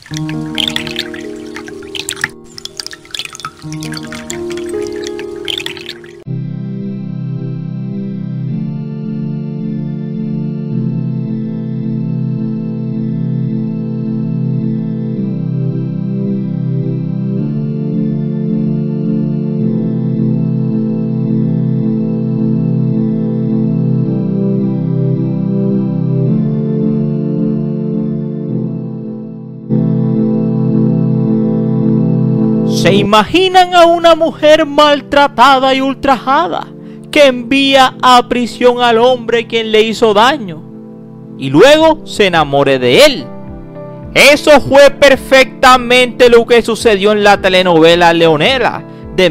¿Se imaginan a una mujer maltratada y ultrajada que envía a prisión al hombre quien le hizo daño y luego se enamore de él? Eso fue perfectamente lo que sucedió en la telenovela Leonela de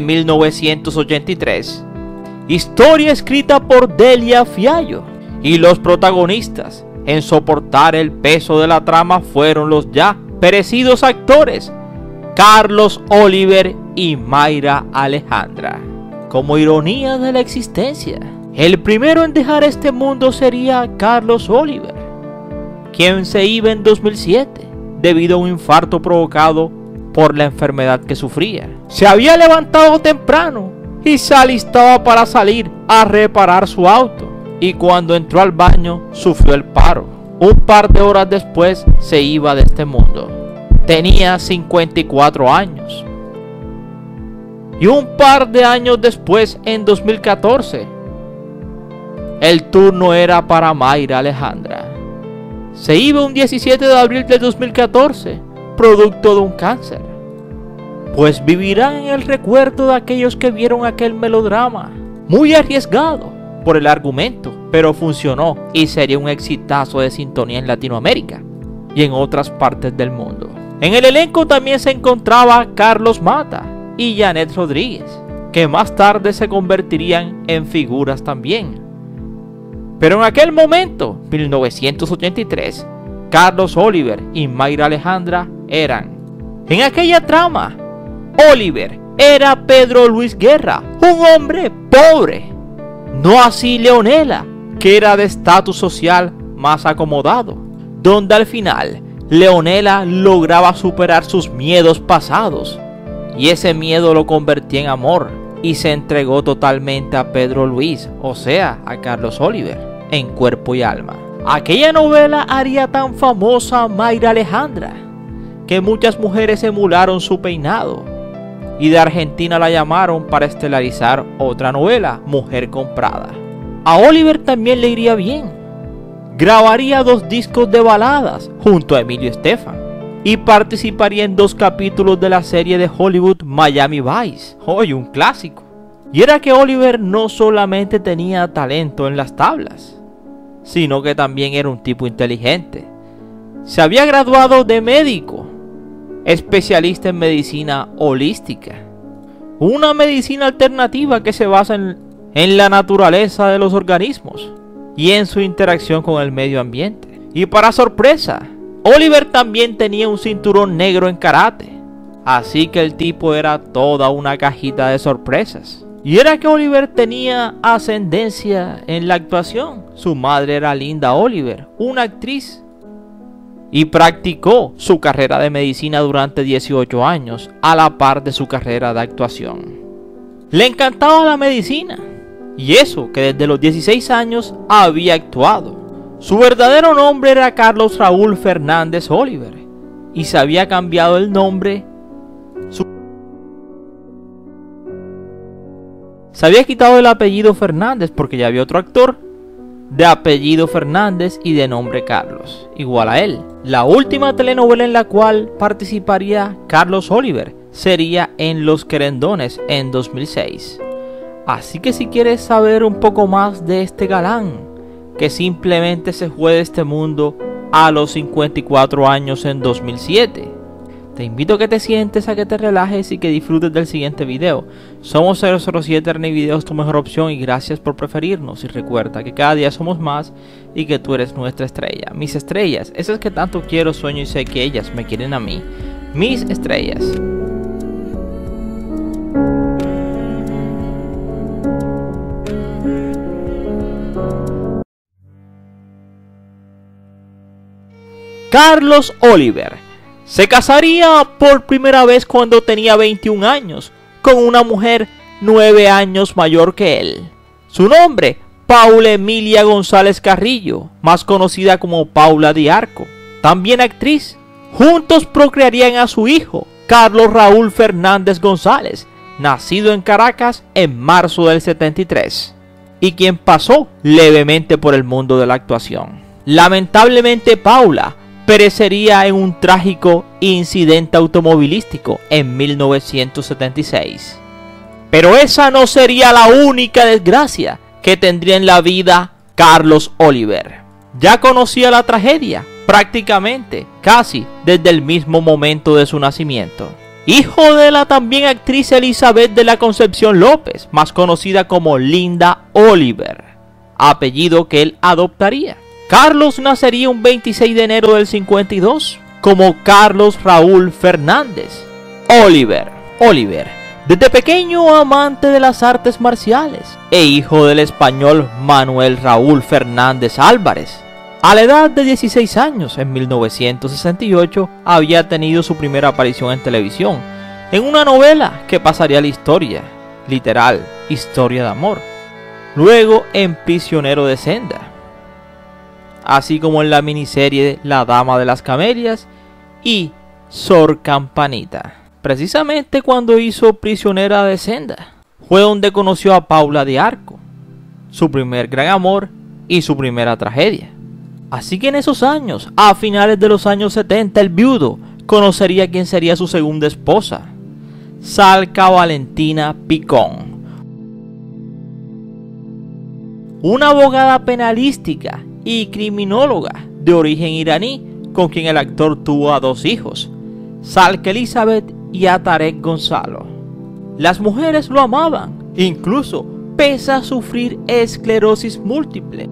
1983. Historia escrita por Delia Fiallo, y los protagonistas en soportar el peso de la trama fueron los ya perecidos actores Carlos Oliver y Mayra Alejandra. Como ironía de la existencia, el primero en dejar este mundo sería Carlos Oliver, quien se iba en 2007 debido a un infarto provocado por la enfermedad que sufría. Se había levantado temprano y se alistaba para salir a reparar su auto, y cuando entró al baño sufrió el paro. Un par de horas después se iba de este mundo. Tenía 54 años. Y un par de años después, en 2014, el turno era para Mayra Alejandra. Se iba un 17 de abril del 2014, producto de un cáncer. Pues vivirán en el recuerdo de aquellos que vieron aquel melodrama, muy arriesgado por el argumento, pero funcionó y sería un exitazo de sintonía en Latinoamérica y en otras partes del mundo. En el elenco también se encontraba Carlos Mata y Janet Rodríguez, que más tarde se convertirían en figuras también. Pero en aquel momento, 1983, Carlos Oliver y Mayra Alejandra eran. En aquella trama, Oliver era Pedro Luis Guerra, un hombre pobre. No así Leonela, que era de estatus social más acomodado, donde al final Leonela lograba superar sus miedos pasados, y ese miedo lo convertía en amor, y se entregó totalmente a Pedro Luis, o sea, a Carlos Oliver, en cuerpo y alma. Aquella novela haría tan famosa a Mayra Alejandra, que muchas mujeres emularon su peinado, y de Argentina la llamaron para estelarizar otra novela, Mujer Comprada. A Oliver también le iría bien. Grabaría 2 discos de baladas junto a Emilio Estefan y participaría en 2 capítulos de la serie de Hollywood Miami Vice, hoy un clásico. Y era que Oliver no solamente tenía talento en las tablas, sino que también era un tipo inteligente. Se había graduado de médico, especialista en medicina holística, una medicina alternativa que se basa en la naturaleza de los organismos y en su interacción con el medio ambiente. Y para sorpresa, Oliver también tenía un cinturón negro en karate, así que el tipo era toda una cajita de sorpresas. Y era que Oliver tenía ascendencia en la actuación. Su madre era Linda Oliver, una actriz, y practicó su carrera de medicina durante 18 años a la par de su carrera de actuación. Le encantaba la medicina, y eso que desde los 16 años había actuado. Su verdadero nombre era Carlos Raúl Fernández Oliver, y se había cambiado el nombre. Se había quitado el apellido Fernández porque ya había otro actor de apellido Fernández y de nombre Carlos, igual a él. La última telenovela en la cual participaría Carlos Oliver sería en Los Querendones en 2006. Así que si quieres saber un poco más de este galán, que simplemente se fue de este mundo a los 54 años en 2007, te invito a que te sientes, a que te relajes y que disfrutes del siguiente video. Somos 007 Ernie Videos, tu mejor opción, y gracias por preferirnos. Y recuerda que cada día somos más y que tú eres nuestra estrella. Mis estrellas, esas que tanto quiero, sueño y sé que ellas me quieren a mí. Mis estrellas. Carlos Oliver Se casaría por primera vez cuando tenía 21 años, con una mujer 9 años mayor que él. Su nombre, Paula Emilia González Carrillo, más conocida como Paula Diarco, también actriz. Juntos procrearían a su hijo, Carlos Raúl Fernández González, nacido en Caracas en marzo del 73, y quien pasó levemente por el mundo de la actuación. Lamentablemente, Paula perecería en un trágico incidente automovilístico en 1976. Pero esa no sería la única desgracia que tendría en la vida Carlos Oliver. Ya conocía la tragedia prácticamente, casi desde el mismo momento de su nacimiento. Hijo de la también actriz Elizabeth de la Concepción López, más conocida como Linda Oliver, apellido que él adoptaría. Carlos nacería un 26 de enero del 52 como Carlos Raúl Fernández Oliver. Desde pequeño amante de las artes marciales e hijo del español Manuel Raúl Fernández Álvarez. A la edad de 16 años, en 1968, había tenido su primera aparición en televisión, en una novela que pasaría a la historia, literal, historia de amor. Luego en Prisionero de Senda, así como en la miniserie La Dama de las Camelias y Sor Campanita. Precisamente cuando hizo Prisionera de Senda, fue donde conoció a Paula Diarco, su primer gran amor y su primera tragedia. Así que en esos años, a finales de los años 70, el viudo conocería quién sería su segunda esposa, Salca Valentina Picón, una abogada penalística y criminóloga de origen iraní, con quien el actor tuvo a 2 hijos, Salca Elizabeth y a Tarek Gonzalo. Las mujeres lo amaban, incluso pese a sufrir esclerosis múltiple.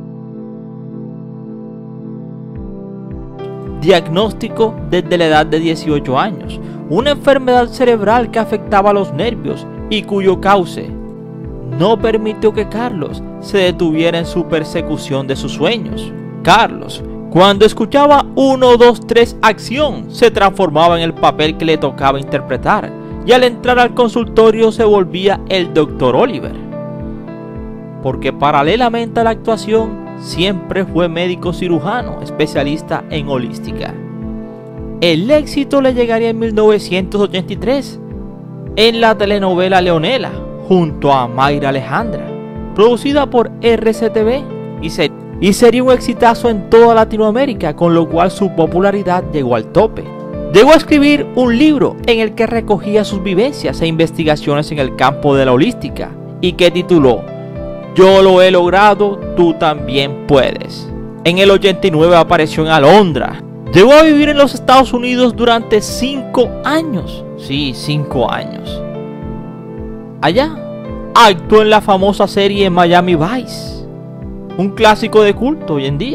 Diagnóstico desde la edad de 18 años, una enfermedad cerebral que afectaba los nervios y cuyo cauce no permitió que Carlos se detuviera en su persecución de sus sueños. Carlos, cuando escuchaba 1, 2, 3 acción, se transformaba en el papel que le tocaba interpretar, y al entrar al consultorio se volvía el Dr. Oliver, porque paralelamente a la actuación siempre fue médico cirujano, especialista en holística. El éxito le llegaría en 1983 en la telenovela Leonela, junto a Mayra Alejandra, producida por RCTV, y sería un exitazo en toda Latinoamérica, con lo cual su popularidad llegó al tope. Llegó a escribir un libro en el que recogía sus vivencias e investigaciones en el campo de la holística, y que tituló Yo lo he logrado, tú también puedes. En el 89 apareció en Alondra. Llegó a vivir en los Estados Unidos durante 5 años. Sí, 5 años. Allá actuó en la famosa serie Miami Vice, un clásico de culto hoy en día.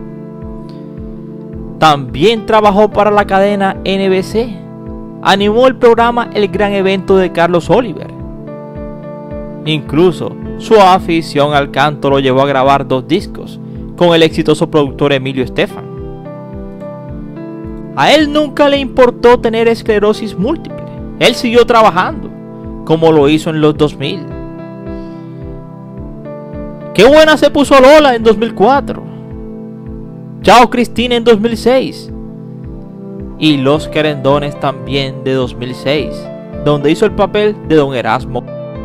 También trabajó para la cadena NBC. Animó el programa El Gran Evento de Carlos Oliver. Incluso su afición al canto lo llevó a grabar 2 discos con el exitoso productor Emilio Estefan. A él nunca le importó tener esclerosis múltiple. Él siguió trabajando, como lo hizo en los 2000. Qué buena se puso Lola en 2004. Chao Cristina en 2006. Y Los Querendones también de 2006, donde hizo el papel de Don Erasmo.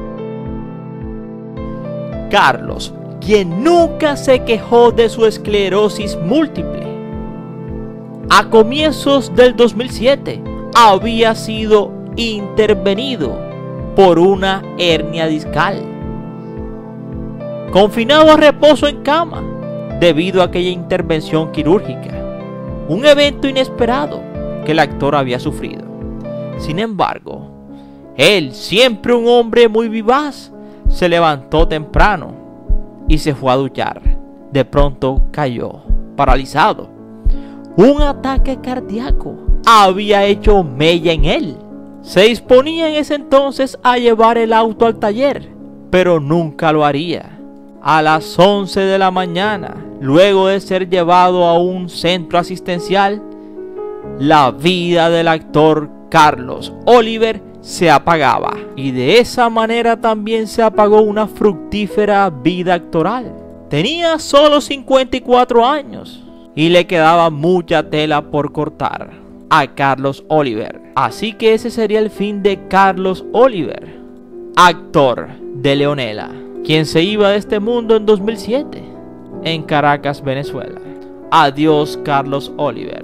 Carlos, quien nunca se quejó de su esclerosis múltiple, a comienzos del 2007 había sido intervenido por una hernia discal, confinado a reposo en cama debido a aquella intervención quirúrgica, un evento inesperado que el actor había sufrido. Sin embargo, él, siempre un hombre muy vivaz, se levantó temprano y se fue a duchar. De pronto cayó paralizado. Un ataque cardíaco había hecho mella en él. Se disponía en ese entonces a llevar el auto al taller, pero nunca lo haría. A las 11 de la mañana, luego de ser llevado a un centro asistencial, la vida del actor Carlos Oliver se apagaba. Y de esa manera también se apagó una fructífera vida actoral. Tenía solo 54 años y le quedaba mucha tela por cortar a Carlos Oliver. Así que ese sería el fin de Carlos Oliver, actor de Leonela, quien se iba de este mundo en 2007 en Caracas, Venezuela. Adiós, Carlos Oliver.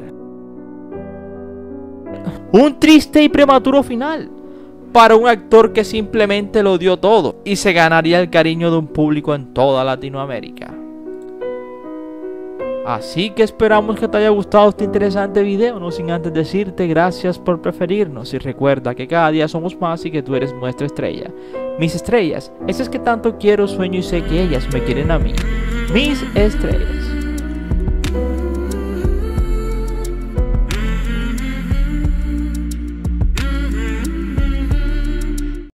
Un triste y prematuro final para un actor que simplemente lo dio todo y se ganaría el cariño de un público en toda Latinoamérica. Así que esperamos que te haya gustado este interesante video, no sin antes decirte gracias por preferirnos y recuerda que cada día somos más y que tú eres nuestra estrella. Mis estrellas, esas que tanto quiero, sueño y sé que ellas me quieren a mí. Mis estrellas.